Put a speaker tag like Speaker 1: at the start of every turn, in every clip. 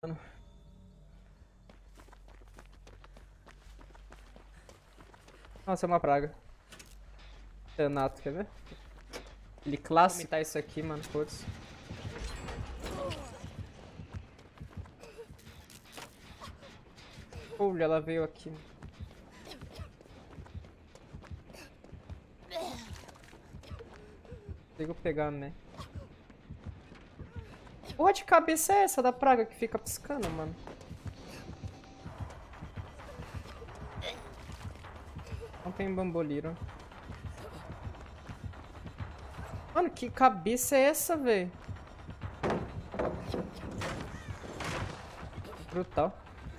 Speaker 1: Nossa, é uma praga. Renato, quer ver? Ele clássico. Vou isso aqui, mano. Foda-se. Olha, ela veio aqui. Consigo pegar, né? Porra de cabeça é essa da praga que fica piscando, mano? Não tem bamboliro. Mano, que cabeça é essa, velho? Brutal.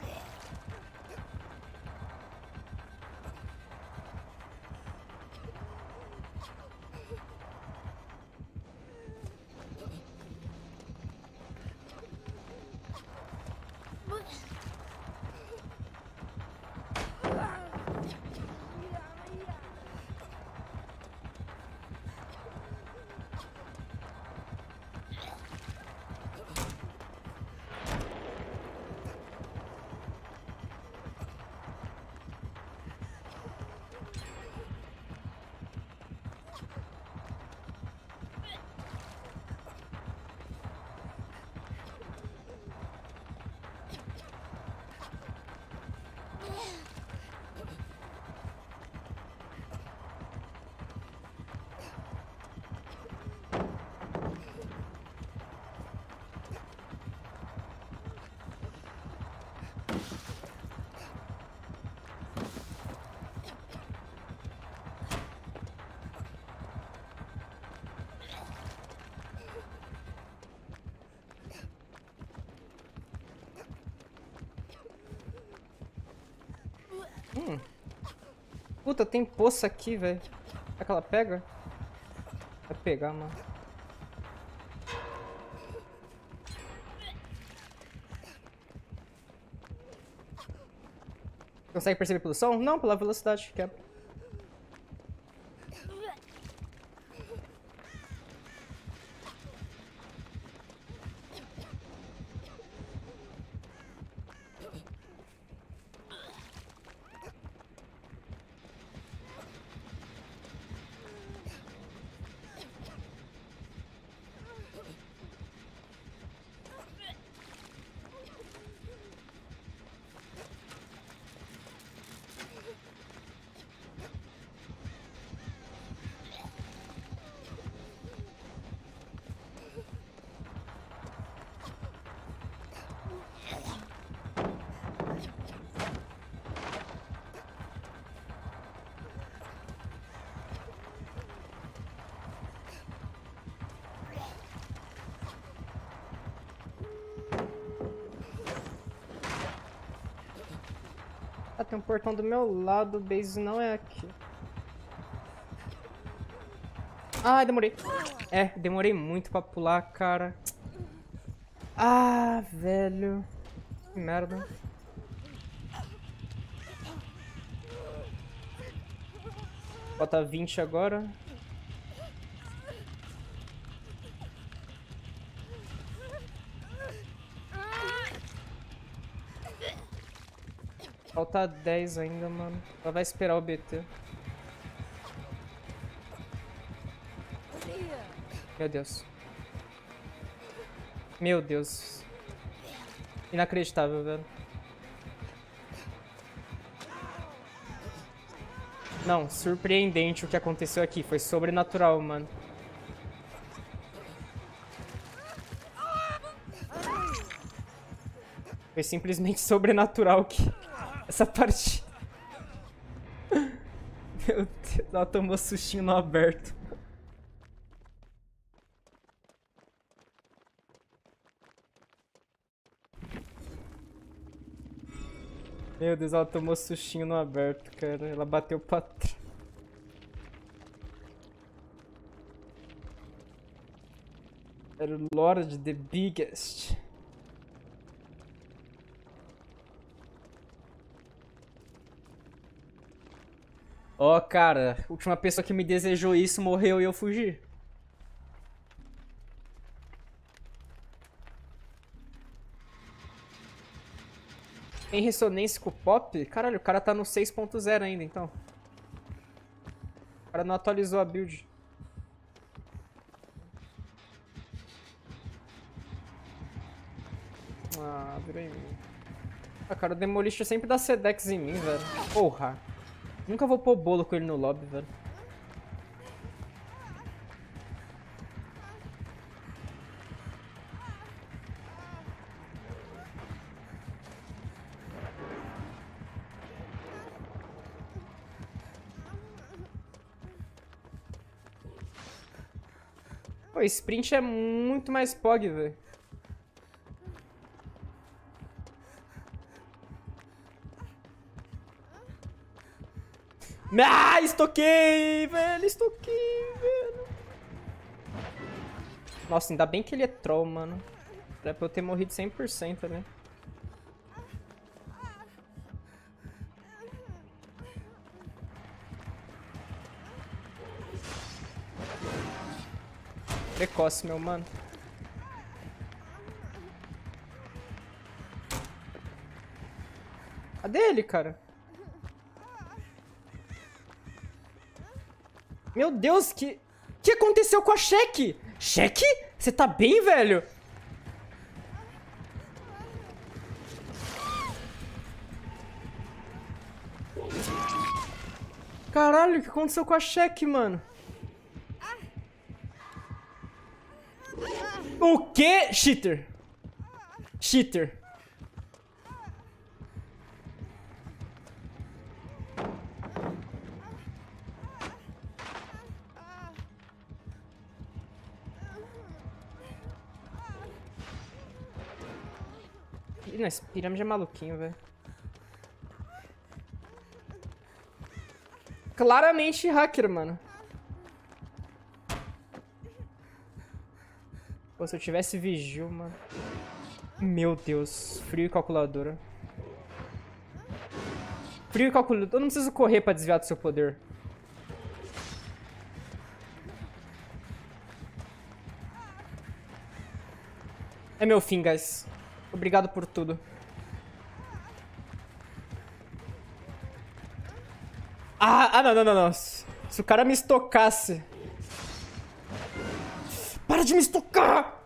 Speaker 1: Puta, tem poça aqui, velho. Será que ela pega? Vai pegar, mano. Consegue perceber pelo som? Não, pela velocidade. Quebra. Ah, tem um portão do meu lado, o base não é aqui. Ah, demorei. É, demorei muito pra pular, cara. Ah, velho. Que merda. Bota 20 agora. Falta 10 ainda, mano. Ela vai esperar o BT. Meu Deus. Meu Deus. Inacreditável, velho. Não, surpreendente o que aconteceu aqui. Foi sobrenatural, mano. Foi simplesmente sobrenatural que... essa parte... Meu Deus, ela tomou sustinho no aberto. Meu Deus, ela tomou sustinho no aberto, cara. Ela bateu pra trás. Era o Lord the Biggest. Ó, cara, a última pessoa que me desejou isso morreu e eu fugi. Tem ressonância com o pop? Caralho, o cara tá no 6.0 ainda, então. O cara não atualizou a build. Ah, virou em mim. Ah, cara, o Demolition sempre dá Sedex em mim, velho. Porra. Nunca vou pôr bolo com ele no lobby, velho. Pô, sprint é muito mais pog, velho. Ah, estoquei, velho, estoquei, velho. Nossa, ainda bem que ele é troll, mano. Era pra eu ter morrido 100%, né? Precoce, meu mano. Cadê ele, cara? Meu Deus, que aconteceu com a Shek? Shek? Você tá bem, velho? Caralho, o que aconteceu com a Shek, mano? O quê? Cheater. Cheater. Ih, não, esse pirâmide é maluquinho, velho. Claramente hacker, mano. Pô, se eu tivesse vigil, mano. Meu Deus. Frio e calculadora. Frio e calculadora. Eu não preciso correr pra desviar do seu poder. É meu fim, guys. Obrigado por tudo. Não. Se o cara me estocasse... Para de me estocar!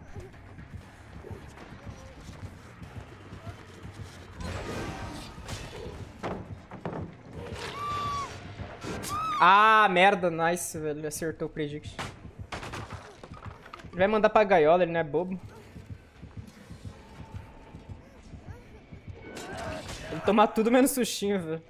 Speaker 1: Ah, merda. Nice, velho. Ele acertou o predict. Ele vai mandar pra gaiola, ele não é bobo. Ele toma tudo menos sustinho, velho.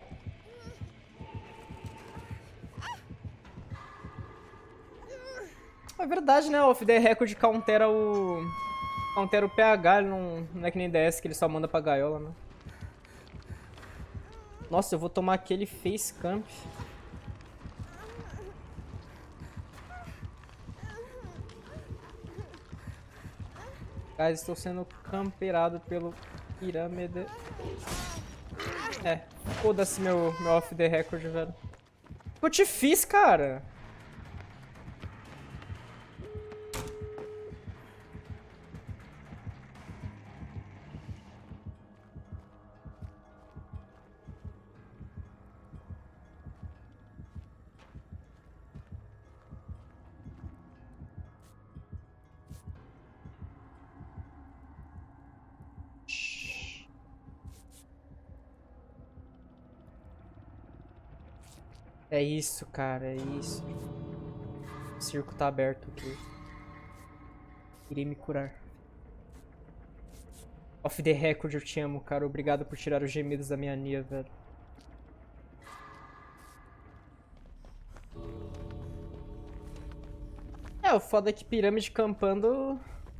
Speaker 1: É verdade, né? O Off the Record countera o... Countera o PH, ele não é que nem DS que ele só manda pra gaiola, né? Nossa, eu vou tomar aquele face camp. Guys, estou sendo camperado pelo pirâmide. É, foda-se meu off the record, velho. O que eu te fiz, cara? É isso, cara, é isso. O circo tá aberto aqui. Irei me curar. Off the record, eu te amo, cara. Obrigado por tirar os gemidos da minha Nia, velho. É, o foda é que pirâmide campando...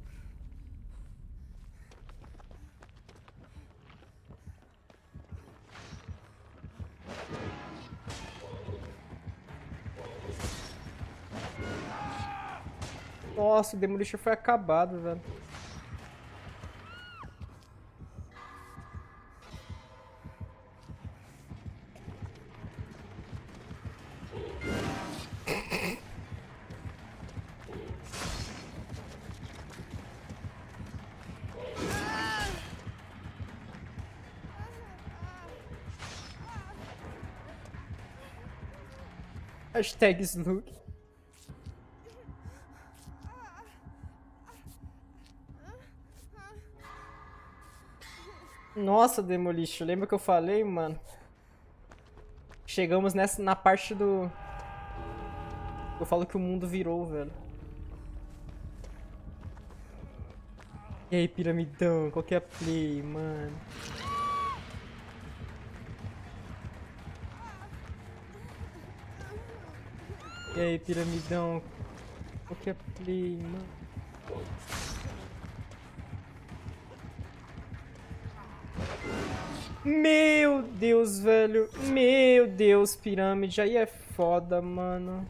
Speaker 1: Nossa, o Demolition foi acabado, velho. Hashtag Slug. Nossa, Demolition, lembra que eu falei, mano? Chegamos na parte do... Eu falo que o mundo virou, velho. E aí, piramidão, qual que é a play, mano? E aí, piramidão, qual que é a play, mano? Meu Deus, velho. Meu Deus, pirâmide. Aí é foda, mano.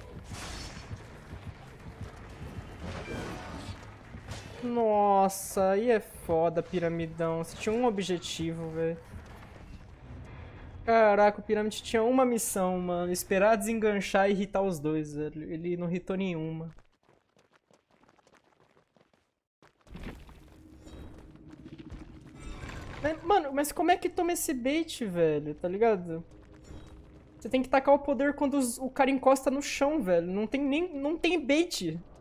Speaker 1: Nossa, aí é foda, piramidão. Você tinha um objetivo, velho. Caraca, o pirâmide tinha uma missão, mano. Esperar desenganchar e irritar os dois, velho. Ele não irritou nenhuma. Mano, mas como é que toma esse bait, velho? Tá ligado? Você tem que tacar o poder quando o cara encosta no chão, velho. Não tem bait.